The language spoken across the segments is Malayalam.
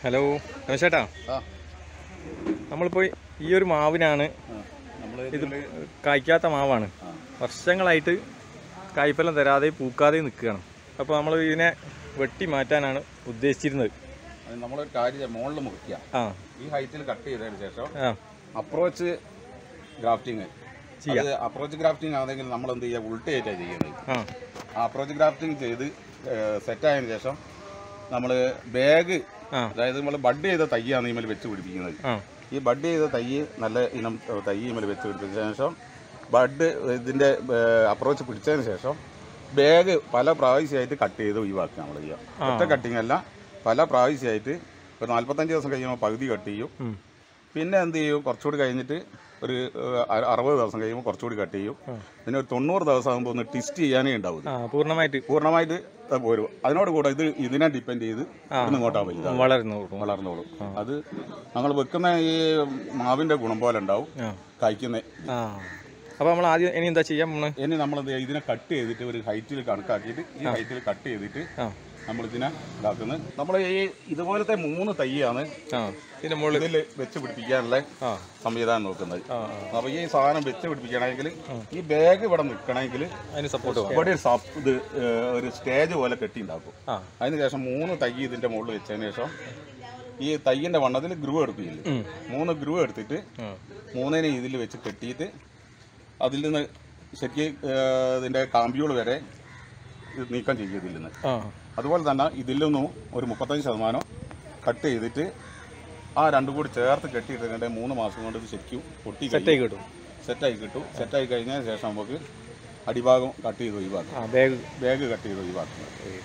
ഹലോ രമേശേട്ടാ, നമ്മളിപ്പോൾ ഈ ഒരു മാവിനാണ്, ഇത് കായ്ക്കാത്ത മാവാണ്, വർഷങ്ങളായിട്ട് കായ്ഫലം തരാതെ പൂക്കാതെ നിൽക്കുകയാണ്. അപ്പോൾ നമ്മൾ ഇതിനെ വെട്ടി മാറ്റാനാണ് ഉദ്ദേശിച്ചിരുന്നത്. നമ്മളൊരു കാര്യം മുകളിൽ മുറിക്കുക, ഈ ഹൈറ്റിൽ കട്ട് ചെയ്തതിന് ശേഷം അപ്രോച്ച് ഗ്രാഫ്റ്റിങ് ചെയ്യാം. അപ്രോച്ച് ഗ്രാഫ്റ്റിംഗ് ആണെങ്കിൽ നമ്മൾ എന്ത് ചെയ്യുക, ഉൾട്ടയായിട്ടാണ് ചെയ്യുന്നത്. ആ അപ്രോച്ച് ഗ്രാഫ്റ്റിംഗ് ചെയ്ത് സെറ്റായതിനു ശേഷം നമ്മൾ ബാഗ്, അതായത് നമ്മൾ ബഡ് ചെയ്ത തയ്യാണ് ഇമേൽ വെച്ച് പിടിപ്പിക്കുന്നത്. ഈ ബഡ് ചെയ്ത തൈ നല്ല ഇനം തൈ ഇമേൽ വെച്ച് പിടിപ്പിച്ചതിന് ശേഷം ബഡ് ഇതിൻ്റെ അപ്രോച്ച് പിടിച്ചതിന് ശേഷം ബാഗ് പല പ്രാവശ്യമായിട്ട് കട്ട് ചെയ്ത് ഒഴിവാക്കുക. നമ്മൾ ചെയ്യുക ഒറ്റ കട്ടിങ് അല്ല, പല പ്രാവശ്യമായിട്ട്. ഒരു 45 ദിവസം കഴിയുമ്പോൾ പകുതി കട്ട് ചെയ്യും. പിന്നെ എന്ത് ചെയ്യും, കുറച്ചുകൂടി കഴിഞ്ഞിട്ട് ഒരു 60 ദിവസം കഴിയുമ്പോൾ കുറച്ചുകൂടി കട്ട് ചെയ്യും. പിന്നെ ഒരു 90 ദിവസം ആകുമ്പോൾ ഒന്ന് ട്വിസ്റ്റ് ചെയ്യാനേ ഉണ്ടാവും. പൂർണ്ണമായിട്ട് പോരും. അതിനോട് കൂടെ ഇതിനെ ഡിപ്പെൻഡ് ചെയ്ത് ഇങ്ങോട്ടാ വലുത് വളർന്നോളും. അത് ഞങ്ങൾ വെക്കുന്ന ഈ മാവിന്റെ ഗുണം പോലെ ഉണ്ടാവും കഴിക്കുന്നത്. അപ്പോൾ നമ്മൾ ആദ്യം ഇനി എന്താ ചെയ്യാൻ പോകുന്നത്? ഇനി നമ്മളെന്ത് ചെയ്യുക, ഇതിനെ കട്ട് ചെയ്തിട്ട് ഒരു ഹൈറ്റിൽ കണക്കാക്കിയിട്ട് ഈ ഹൈറ്റിൽ കട്ട് ചെയ്തിട്ട് നമ്മളിതിനെ ഇതാക്കുന്നത്. നമ്മൾ ഈ ഇതുപോലത്തെ 3 തൈയാണ് ഇതിൽ വെച്ച് പിടിപ്പിക്കാനുള്ള സംവിധാനം നോക്കുന്നത്. അപ്പോൾ ഈ സാധനം വെച്ച് പിടിപ്പിക്കണമെങ്കിൽ ഈ ബാഗ് ഇവിടെ നിൽക്കണമെങ്കിൽ അതിന് സപ്പോർട്ട് ഇവിടെ ഇത് ഒരു സ്റ്റേജ് പോലെ കെട്ടി ഉണ്ടാക്കും. അതിനുശേഷം 3 തൈ ഇതിൻ്റെ മുകളിൽ വെച്ചതിന് ശേഷം ഈ തയ്യിൻ്റെ വണ്ണത്തിൽ ഗ്രൂ എടുക്കില്ല. 3 ഗ്രൂ എടുത്തിട്ട് 3 ഇതിൽ വെച്ച് കെട്ടിയിട്ട് അതിൽ നിന്ന് ശരിക്കും ഇതിൻ്റെ കാമ്പിയോൾ വരെ നീക്കം ചെയ്യും ഇതിൽ നിന്ന്. അതുപോലെ തന്നെ ഇതിൽ നിന്നും ഒരു 35% കട്ട് ചെയ്തിട്ട് ആ രണ്ടും കൂടി ചേർത്ത് കെട്ടിയിട്ടുണ്ട്. 3 മാസം കൊണ്ട് ഇത് ശരിക്കും സെറ്റായി കിട്ടും. സെറ്റായി കഴിഞ്ഞതിന് ശേഷം നമുക്ക് അടിഭാഗം കട്ട് ചെയ്ത് ഒഴിവാക്കാം. ബാഗ് കട്ട് ചെയ്ത് ഒഴിവാക്കുന്നത്.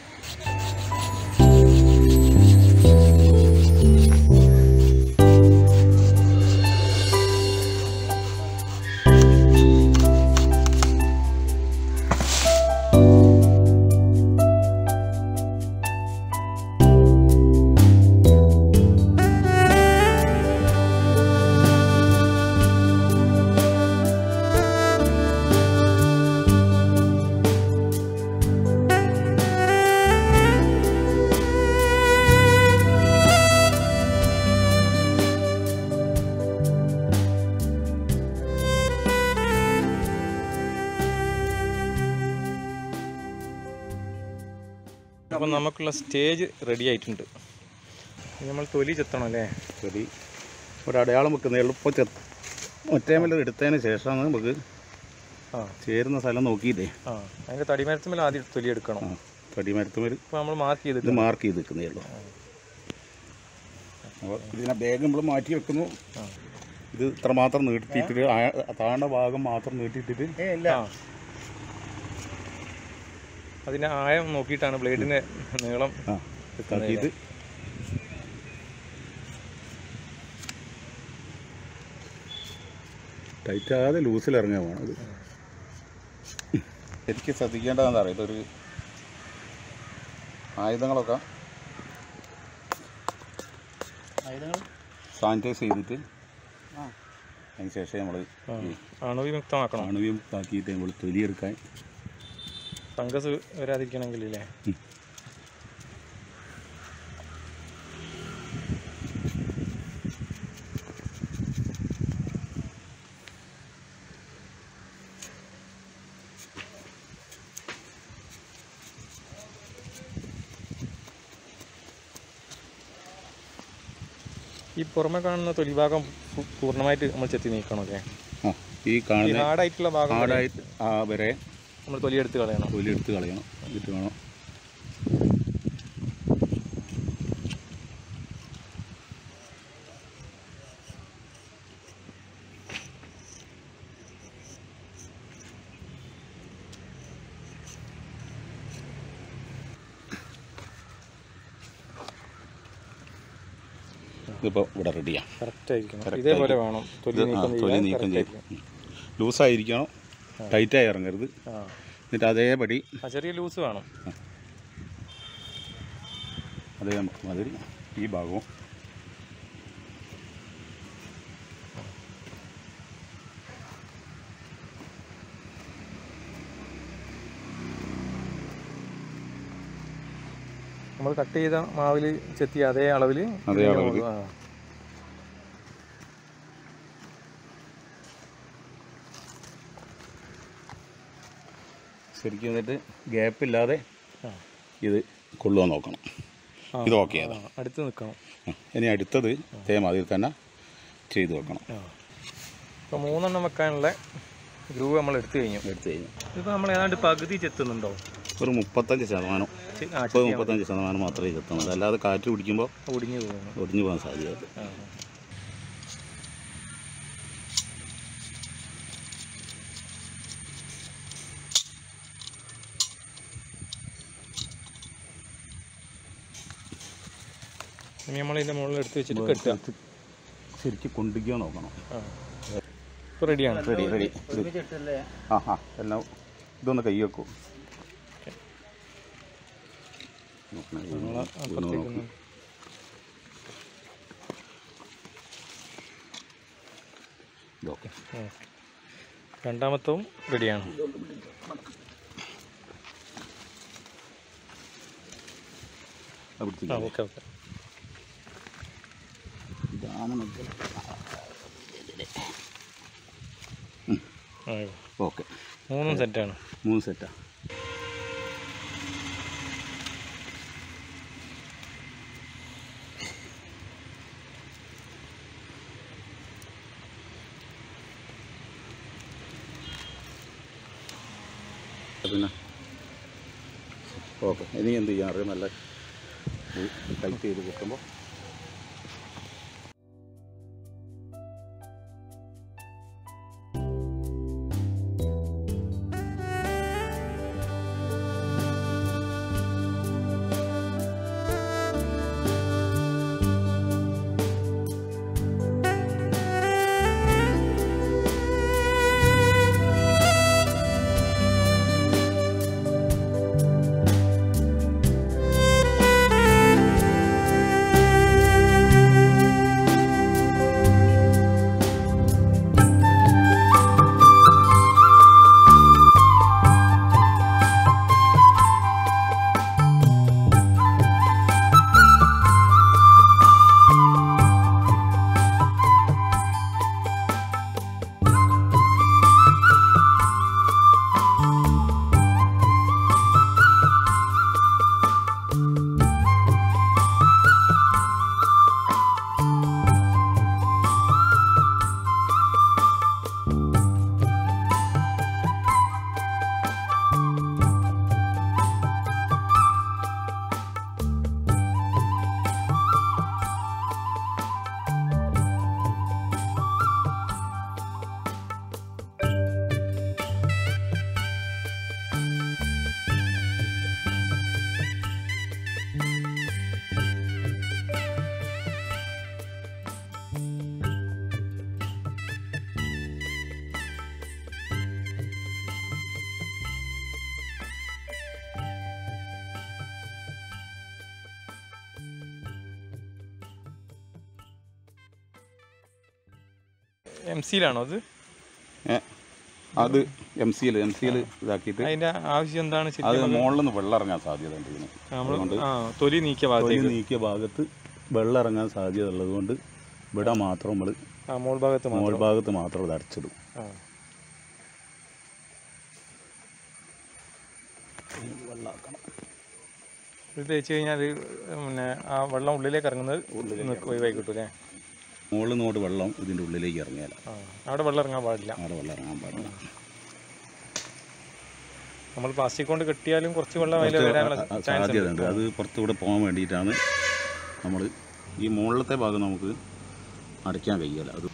അപ്പം നമുക്കുള്ള സ്റ്റേജ് റെഡി ആയിട്ടുണ്ട്. നമ്മൾ തൊലി ചെത്തണം അല്ലേ? തൊലി ഒരു അടയാളം വെക്കുന്ന എളുപ്പം ഒറ്റേമൽ എടുത്തതിന് ശേഷമാണ് നമുക്ക് ചേരുന്ന സ്ഥലം നോക്കിയില്ലേ അതിൻ്റെ തടിമരത്തുമേൽ ആദ്യം തൊലി എടുക്കണം. തടിമരത്തുമേൽ ഇപ്പോൾ നമ്മൾ മാർക്ക് ചെയ്ത് വെക്കുന്നേ ഉള്ളൂ. അപ്പോൾ ഇതിനെ ബാഗ് നമ്മൾ മാറ്റി വെക്കുന്നു. ഇത് ഇത്ര മാത്രം നീട്ടിയിട്ടിട്ട് താഴെ ഭാഗം മാത്രം നീട്ടിയിട്ടിട്ട് അതിൻ്റെ ആയം നോക്കിയിട്ടാണ് ബ്ലേഡിൻ്റെ നീളം കാക്കിയിട്ട് ടൈറ്റാകാതെ ലൂസിലിറങ്ങാൻ വേണം. അത് ശരിക്കും ശ്രദ്ധിക്കേണ്ടതെന്താ പറയുക, ഇതൊരു ആയുധങ്ങൾ സാനിറ്റൈസ് ചെയ്തിട്ട് അതിന് ശേഷം നമ്മൾ അണുവിമുക്തമാക്കിയിട്ട് നമ്മൾ തൊലിയെടുക്കാൻ ഫംഗസ് വരാതിരിക്കണമെങ്കിൽ ഇല്ലേ. ഈ പുറമെ കാണുന്ന തൊലിഭാഗം പൂർണ്ണമായിട്ട് നമ്മൾ ചെത്തി നീക്കണം അല്ലേ? ഈ കാണുന്ന ഹാർഡായിട്ടുള്ള ഭാഗം വരെ നമ്മൾ തൊലിയെടുത്ത് കളയണം. എന്നിട്ട് വേണം ഇതിപ്പോൾ ഇവിടെ റെഡിയാണ്. കറക്റ്റായിരിക്കണം. ഇതേപോലെ വേണം തൊലി നീക്കം ചെയ്ത്. ലൂസായിരിക്കണം, ടൈറ്റായി ഇറങ്ങരുത്. എന്നിട്ട് അതേപടി ചെറിയ ലൂസ് വേണം. അതേ മാതിരി ഈ ഭാഗവും നമ്മൾ കട്ട് ചെയ്ത മാവിൽ ചെത്തിയ അതേ അളവിൽ ശരിക്കും എന്നിട്ട് ഗ്യാപ്പില്ലാതെ ഇത് കൊള്ളുവാൻ നോക്കണം. ഇത് ഓക്കെ അടുത്ത് നിൽക്കണം. ഇനി അടുത്തത് അതേമാതിരി തന്നെ ചെയ്ത് വെക്കണം. ഇപ്പോൾ 3 എണ്ണം വെക്കാനുള്ള ഗ്രൂവ് നമ്മൾ എടുത്തു കഴിഞ്ഞു. ഇപ്പോൾ നമ്മൾ ഏതാണ്ട് പകുതി ചെത്തുന്നുണ്ടോ? ഒരു 35%, 35% മാത്രമേ ചെത്തുന്നുള്ളൂ. അല്ലാതെ കാറ്റ് പിടിക്കുമ്പോൾ ഒടിഞ്ഞു പോകാൻ സാധ്യത. ഇനി നമ്മളിതിൻ്റെ മുകളിൽ എടുത്ത് വെച്ചിട്ട് കെട്ടുക. ശരിക്കും കൊണ്ടിരിക്കാൻ നോക്കണം. ഇപ്പോൾ റെഡിയാണ്. റെഡി. എല്ലാം ഇതൊന്ന് കൈ വെക്കൂ. രണ്ടാമത്തവും റെഡിയാണ്. ഓക്കെ. ഓക്കെ, 3 സെറ്റാണ്. 3 സെറ്റാ. പിന്നെ ഓക്കെ, ഇനി എന്ത് ചെയ്യാൻ അറിയാം, നല്ല ടൈറ്റ് ചെയ്ത് കിട്ടുമ്പോൾ MC-യിലാണോ അത്? അത് MC-യിൽ ഇതാക്കിയിട്ട് അതിൻ്റെ ആവശ്യം എന്താണ്? അത് മുകളിൽ നിന്ന് വെള്ളം ഇറങ്ങാൻ സാധ്യത ഉണ്ട്. തൊലി നീക്കിയ ഭാഗത്ത് വെള്ളം ഇറങ്ങാൻ സാധ്യത ഉള്ളതുകൊണ്ട് ഇവിടെ മാത്രം നമ്മൾ മോൾ ഭാഗത്ത് മാത്രം ഇത് അടച്ചിടും. വെള്ളമാക്കണം. ഇത് തേച്ച് കഴിഞ്ഞാൽ പിന്നെ ആ വെള്ളം ഉള്ളിലേക്ക് ഇറങ്ങുന്നത് ഒഴിവായി കിട്ടും അല്ലേ? മുകളിൽ നിന്നോട്ട് വെള്ളം ഇതിൻ്റെ ഉള്ളിലേക്ക് ഇറങ്ങിയാൽ അവിടെ വെള്ളം ഇറങ്ങാൻ പാടില്ല. നമ്മൾ പ്ലാസ്റ്റിക് കൊണ്ട് കെട്ടിയാലും കുറച്ച് വെള്ളം വരാനുള്ള സാധ്യതയുണ്ട്. അത് പുറത്തുകൂടെ പോകാൻ വേണ്ടിയിട്ടാണ് നമ്മൾ ഈ മുകളിലത്തെ ഭാഗം നമുക്ക് അടയ്ക്കാൻ കഴിയില്ല. അത്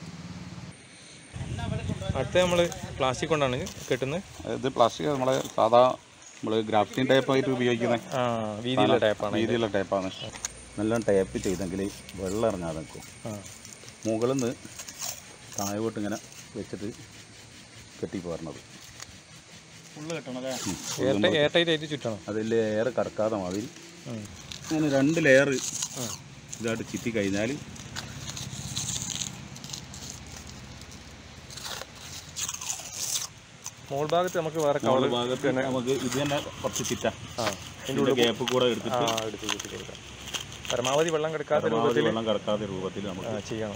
അടുത്ത നമ്മൾ പ്ലാസ്റ്റിക് കൊണ്ടാണ് കെട്ടുന്നത്. ഇത് പ്ലാസ്റ്റിക് നമ്മളെ സാധാ നമ്മൾ ഗ്രാഫ്റ്റിംഗ് ടേപ്പായിട്ട് ഉപയോഗിക്കുന്ന വീതിയുള്ള ടേപ്പാണ്. നല്ല ടേപ്പ് ചെയ്തെങ്കിൽ വെള്ളം ഇറങ്ങാതെ നിൽക്കും. മുകളിൽ നിന്ന് താഴോട്ട് ഇങ്ങനെ വെച്ചിട്ട് കെട്ടിപ്പോരണത് അതിൽ എയർ കടക്കാതെ മാതിരി അങ്ങനെ 2 ലെയർ ഇതായിട്ട് ചുറ്റി കഴിഞ്ഞാൽ മോൾ ഭാഗത്ത് നമുക്ക് വേറെ ഭാഗത്ത് നമുക്ക് ഇത് തന്നെ കുറച്ച് ചിറ്റ ഇതിൻ്റെ ഗ്യാപ്പ് കൂടെ എടുത്തിട്ട് കൊടുക്കാം. പരമാവധി വെള്ളം കിടക്കാത്ത രൂപത്തിൽ നമുക്ക് ചെയ്യണം.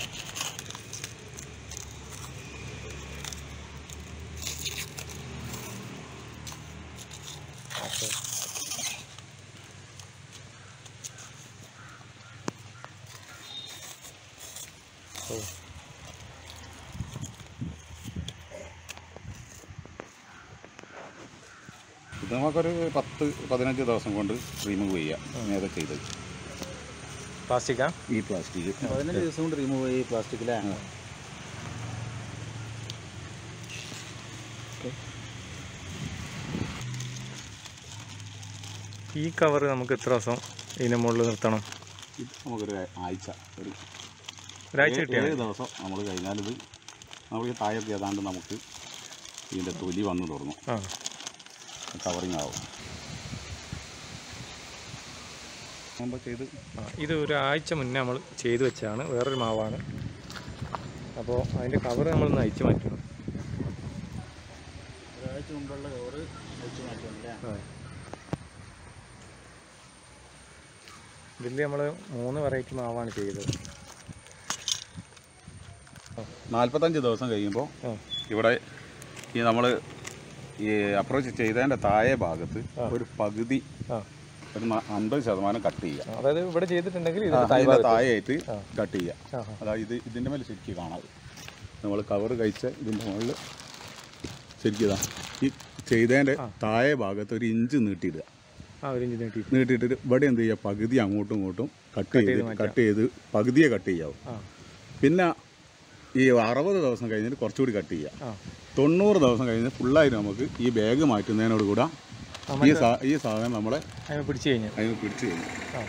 ഇത് നമുക്കൊരു 10-15 ദിവസം കൊണ്ട് റിമൂവ് ചെയ്യാം. നേരെ ചെയ്തത് പ്ലാസ്റ്റിക്കാ? ഈ പ്ലാസ്റ്റിക് 15 ദിവസം കൊണ്ട് റിമൂവ് ചെയ്യും. ഈ പ്ലാസ്റ്റിക്കിലെ ഈ കവർ നമുക്ക് എത്ര ദിവസം ഇതിൻ്റെ മുകളിൽ നിർത്തണം? ഇത് നമുക്കൊരു ഒരാഴ്ച 7 ദിവസം നമ്മൾ കഴിഞ്ഞാൽ ഇത് നമുക്ക് താഴത്ത് ഏതാണ്ട് നമുക്ക് ഇതിൻ്റെ തൊലി വന്ന് തുടങ്ങും. കവറിങ് ആവും. ഇത് ഒരാഴ്ച മുന്നേ നമ്മൾ ചെയ്ത് വെച്ചാണ്, വേറൊരു മാവാണ്. അപ്പോൾ അതിൻ്റെ കവർ നമ്മളൊന്ന് അയച്ചു മാറ്റണം. ഒരാഴ്ച മുമ്പുള്ള കവർ അയച്ചു മാറ്റണം. ഇതിൽ നമ്മൾ 3 വെറൈറ്റി മാവാണ് ചെയ്തത്. 45 ദിവസം കഴിയുമ്പോൾ ഇവിടെ ഈ നമ്മൾ ഈ അപ്രോച്ച് ചെയ്തതിൻ്റെ താഴെ ഭാഗത്ത് ഒരു പകുതി ഒരു 50% കട്ട് ചെയ്യുക. അതായത് ഇവിടെ ചെയ്തിട്ടുണ്ടെങ്കിൽ താഴെയായിട്ട് കട്ട് ചെയ്യുക. അതായത് ഇതിൻ്റെ മേലെ ശരിക്കും കാണാതെ നമ്മൾ കവർ കഴിച്ച ഇതിൻ്റെ മുകളിൽ ശരിക്കും ഈ ചെയ്തതിൻ്റെ താഴെ ഭാഗത്ത് 1 ഇഞ്ച് നീട്ടിയിടുക. നീട്ടിയിട്ടിട്ട് ഇവിടെ എന്ത് ചെയ്യുക, പകുതി അങ്ങോട്ടും ഇങ്ങോട്ടും കട്ട് ചെയ്ത് പകുതിയെ കട്ട് ചെയ്യാവും. പിന്നെ ഈ 60 ദിവസം കഴിഞ്ഞിട്ട് കുറച്ചുകൂടി കട്ട് ചെയ്യുക. 90 ദിവസം കഴിഞ്ഞ് ഫുള്ളായിട്ട് നമുക്ക് ഈ ബാഗ് മാറ്റുന്നതിനോട് കൂടെ ഈ സാധനം നമ്മളെ അതിന് പിടിച്ചു കഴിഞ്ഞു.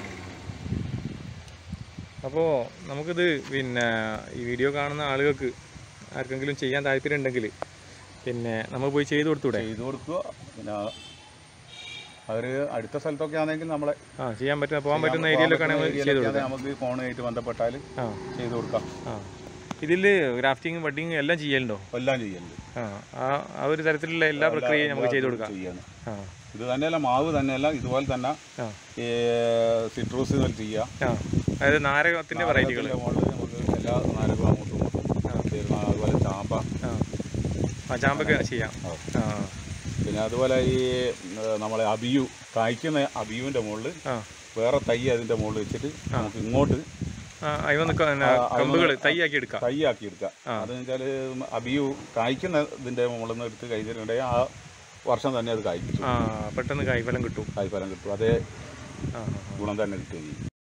അപ്പോൾ നമുക്കിത് പിന്നെ ഈ വീഡിയോ കാണുന്ന ആളുകൾക്ക് ആർക്കെങ്കിലും ചെയ്യാൻ താല്പര്യം ഉണ്ടെങ്കിൽ പിന്നെ നമ്മൾ പോയി ചെയ്ത് കൊടുക്കുക. പിന്നെ അവർ അടുത്ത സ്ഥലത്തൊക്കെ ആണെങ്കിൽ നമ്മളെ ചെയ്യാൻ പറ്റുന്ന പോകാൻ പറ്റുന്ന ഏരിയയിലൊക്കെ നമുക്ക് ഫോണായിട്ട് ബന്ധപ്പെട്ടാൽ ചെയ്ത് കൊടുക്കാം. ഇതിൽ ഗ്രാഫ്റ്റിംഗ് ബഡിങ് എല്ലാം ചെയ്യലുണ്ടോ? എല്ലാം ചെയ്യലുണ്ട്. ആ ഒരു തരത്തിലുള്ള എല്ലാ പ്രക്രിയയും നമുക്ക് ചെയ്ത് കൊടുക്കാം. ഇത് തന്നെയല്ല, മാവ് തന്നെയല്ല, ഇതുപോലെ തന്നെ ഈ സിട്രൂസ് ചെയ്യാം. അതായത് നാരകത്തിൻ്റെ വെറൈറ്റികൾ നമുക്ക് എല്ലാ നാരകവും അങ്ങോട്ടും അതുപോലെ ചാമ്പൊക്കെ ചെയ്യാം. പിന്നെ അതുപോലെ ഈ നമ്മളെ അബിയു കായ്ക്കുന്ന അബിയുവിൻ്റെ മുകളിൽ വേറെ തൈ അതിൻ്റെ മുകളിൽ വെച്ചിട്ട് നമുക്ക് ഇങ്ങോട്ട് തൈയാക്കി എടുക്കാം. അതെന്ന് വെച്ചാൽ അബിയു കായ്ക്കുന്ന ഇതിൻ്റെ മുകളിൽ നിന്ന് എടുത്ത് കഴിഞ്ഞിട്ടുണ്ടെങ്കിൽ ആ വർഷം തന്നെ അത് കായ്ക്കും. പെട്ടെന്ന് കായ്ഫലം കിട്ടും. അതേ ഗുണം തന്നെ കിട്ടുകയും ചെയ്യും.